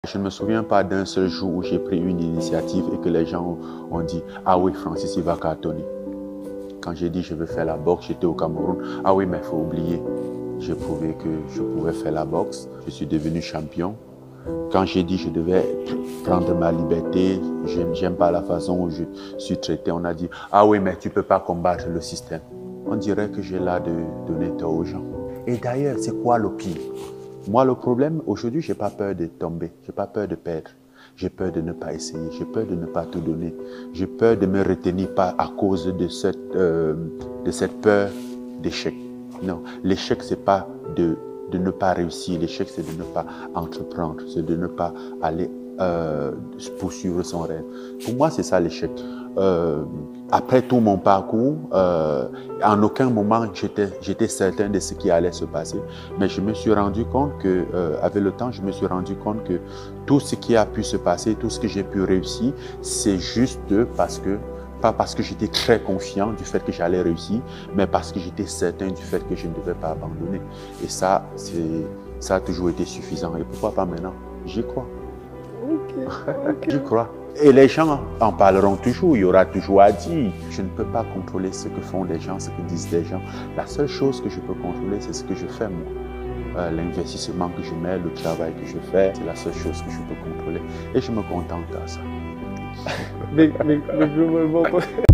Je ne me souviens pas d'un seul jour où j'ai pris une initiative et que les gens ont dit « Ah oui, Francis, il va cartonner ». Quand j'ai dit « Je veux faire la boxe », j'étais au Cameroun. « Ah oui, mais il faut oublier ». J'ai prouvé que je pouvais faire la boxe. Je suis devenu champion. Quand j'ai dit « Je devais prendre ma liberté », j'aime pas la façon où je suis traité. On a dit « Ah oui, mais tu ne peux pas combattre le système ». On dirait que j'ai l'air de donner tort aux gens. Et d'ailleurs, c'est quoi le pire? Moi, le problème, aujourd'hui, je n'ai pas peur de tomber, je n'ai pas peur de perdre. J'ai peur de ne pas essayer, j'ai peur de ne pas tout donner. J'ai peur de me retenir pas à cause de cette peur d'échec. Non, l'échec, ce n'est pas de ne pas réussir. L'échec, c'est de ne pas entreprendre, c'est de ne pas aller poursuivre son rêve. Pour moi, c'est ça l'échec. Après tout mon parcours, en aucun moment j'étais certain de ce qui allait se passer, mais je me suis rendu compte que, avec le temps, je me suis rendu compte que tout ce qui a pu se passer, tout ce que j'ai pu réussir, c'est juste pas parce que j'étais très confiant du fait que j'allais réussir, mais parce que j'étais certain du fait que je ne devais pas abandonner. Et ça a toujours été suffisant. Et pourquoi pas maintenant? J'y crois. J'y crois. Et les gens en parleront toujours, il y aura toujours à dire. Je ne peux pas contrôler ce que font les gens, ce que disent les gens. La seule chose que je peux contrôler, c'est ce que je fais moi. L'investissement que je mets, le travail que je fais, c'est la seule chose que je peux contrôler. Et je me contente à ça. Mais